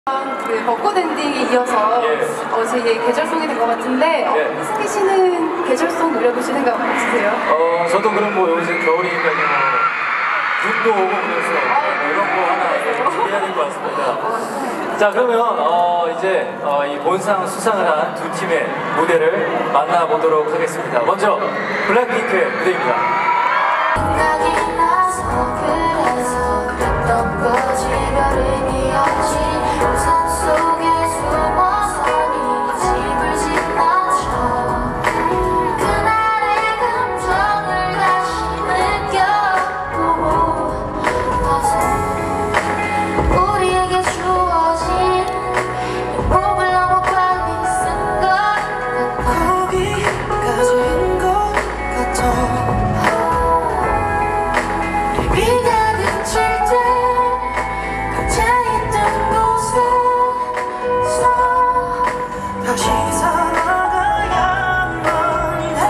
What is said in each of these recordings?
그 벚꽃 엔딩에 이어서 제 계절송이 된 것 같은데 이승기 씨는 계절송 노려보실 생각 없으세요? 저도 그럼 뭐 요새 겨울이니까 눈도 오고 그래서 이런 거 하나 준비해야 될 것 같습니다. 자, 그러면 이제 이 본상 수상을 한 두 팀의 무대를 만나보도록 하겠습니다. 먼저 블랙핑크의 무대입니다. 생각이 나서 그래서 그랬던 거지 별 의미 없지 우산 속에 숨어서 네 집을 지나쳐 그날의 감정을 다시 느껴보고 봐서 우리에게 주어진 행복을 너무 빨리 쓴 것 같아 거기까지인 것 같아 비가 그칠 때 갇혀있던 곳에서 다시 살아가야만 해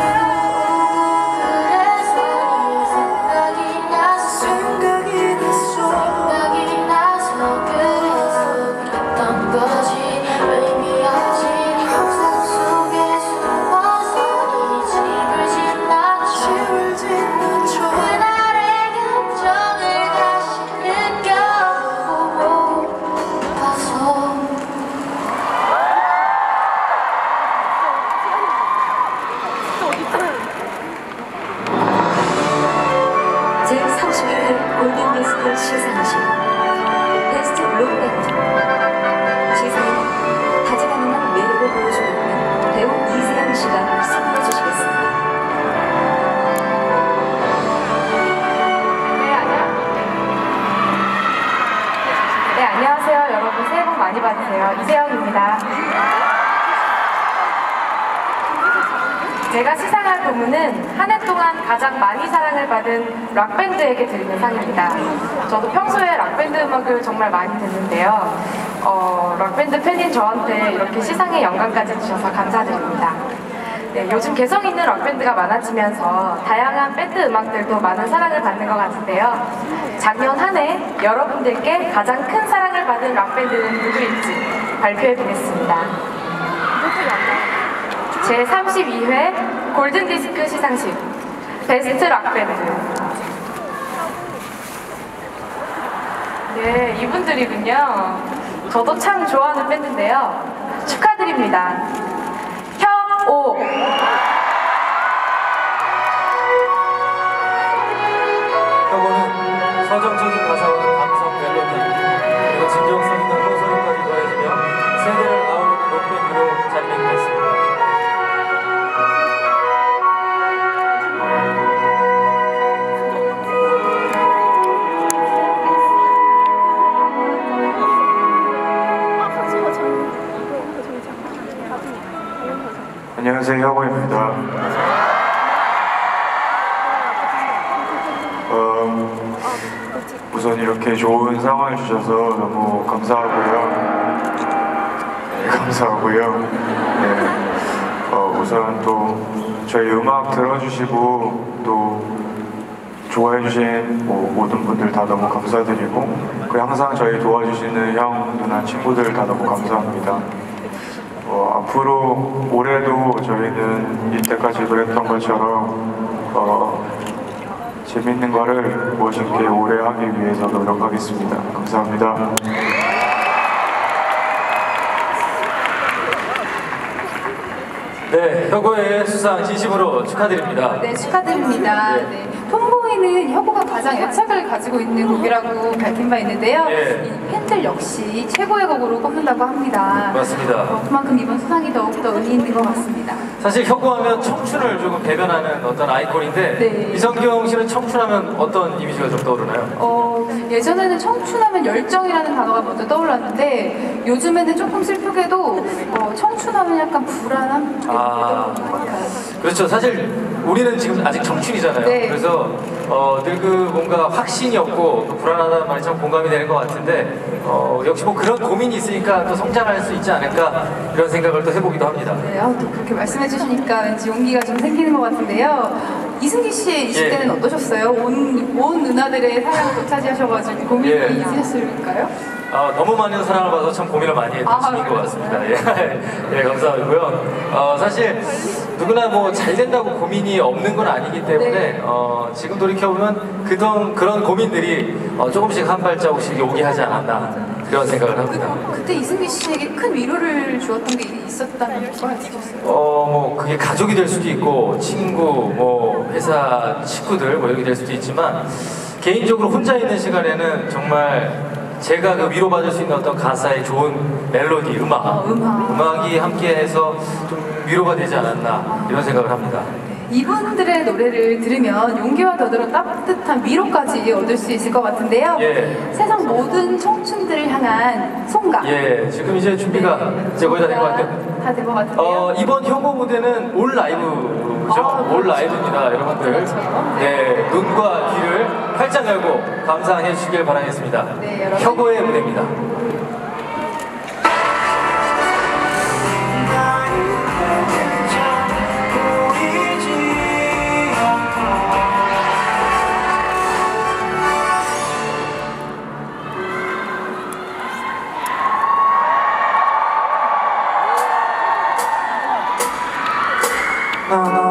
그래서 생각이 나서 그래서 그랬던 거지 의미 없이 우산 속에 숨어서 네 집을 지나쳐 그날의 감정을 다시 느껴보고 봐서 제32회 골든디스크 시상식 베스트 록밴드 시상은 다재다능한 매력을 보여주고 있는 배우 이세영 씨가 수고해 주시겠습니다. 네, 안녕하세요. 여러분 새해 복 많이 받으세요. 이세영입니다. 제가 시상할 부문은 한 해 동안 가장 많이 사랑을 받은 락밴드에게 드리는 상입니다. 저도 평소에 락밴드 음악을 정말 많이 듣는데요. 락밴드 팬인 저한테 이렇게 시상의 영광까지 주셔서 감사드립니다. 네, 요즘 개성 있는 락밴드가 많아지면서 다양한 밴드 음악들도 많은 사랑을 받는 것 같은데요. 작년 한 해 여러분들께 가장 큰 사랑을 받은 락밴드는 누구일지 발표해보겠습니다. 제32회 골든디스크 시상식 베스트 락밴드. 네, 이분들이군요. 저도 참 좋아하는 밴드인데요. 축하드립니다. 혁오. 혁오는 서정적인 가사와 감성 멜로디 그리고 진정성 있는 호소력까지 더해지며 세대를 아우르는 록밴드로 자리매김했습니다. 안녕하세요, 혁오입니다. 우선 이렇게 좋은 상황을 주셔서 너무 감사하고요. 네, 감사하고요. 네, 우선 또 저희 음악 들어주시고 또 좋아해주신 모든 분들 다 너무 감사드리고 그리고 항상 저희 도와주시는 형, 누나, 친구들 다 너무 감사합니다. 앞으로 올해도 저희는 이때까지 그랬던 것처럼 재밌는 거를 멋있게 오래 하기 위해서 노력하겠습니다. 감사합니다. 네, 혁오의 수상 진심으로 축하드립니다. 네, 축하드립니다. 네. 톰보이는 혁오가 가장 애착을 가지고 있는 곡이라고 밝힌 바 있는데요. 이 팬들 역시 최고의 곡으로 꼽는다고 합니다. 맞습니다. 그만큼 이번 수상이 더욱더 의미 있는 것 같습니다. 사실 혁오하면 청춘을 조금 대변하는 어떤 아이콘인데 네. 이성경 씨는 청춘하면 어떤 이미지가 좀 떠오르나요? 예전에는 청춘하면 열정이라는 단어가 먼저 떠올랐는데 요즘에는 조금 슬프게도 청춘하면 약간 불안함? 그렇죠. 사실 우리는 지금 아직 청춘이잖아요. 네. 그래서 늘 그 뭔가 확신이 없고 또 불안하다는 말이 참 공감이 되는 것 같은데 역시 뭐 그런 고민이 있으니까 또 성장할 수 있지 않을까 이런 생각을 또 해보기도 합니다. 네, 또 그렇게 말씀해 주시니까 왠지 용기가 좀 생기는 것 같은데요. 이승기 씨의 20대는 어떠셨어요? 온 누나들의 사랑을 또 차지하셔가지고 고민이 있으셨을까요? 너무 많은 사랑을 받아서 참 고민을 많이 했던 시기인 것 같습니다. 예, 예, 감사하고요. 사실 누구나 뭐 잘 된다고 고민이 없는 건 아니기 때문에 지금 돌이켜보면 그런 고민들이 조금씩 한 발자국씩 오게 하지 않았나 그런 생각을 합니다. 그때 이승기 씨에게 큰 위로를 주었던 게 있었다는 말씀을 드셨어요. 뭐 그게 가족이 될 수도 있고 친구, 뭐 회사 친구들 뭐 이렇게 될 수도 있지만 개인적으로 혼자 있는 시간에는 정말 제가 그 위로받을 수 있는 어떤 가사의 좋은 멜로디, 음악이 함께해서 좀 위로가 되지 않았나 이런 생각을 합니다. 이분들의 노래를 들으면 용기와 더불어 따뜻한 위로까지 얻을 수 있을 것 같은데요. 예. 세상 모든 청춘들을 향한 송가. 예, 지금 이제 준비가 이제 거의 다 된 것 같아요. 다 된 것 같은데요. 이번 혁오 무대는 올 라이브죠. 올 라이브입니다, 여러분들. 그렇죠. 네, 눈과 귀를 활짝 열고 감상해 주시길 바라겠습니다. 네, 여러분. 혁오의 무대입니다. 나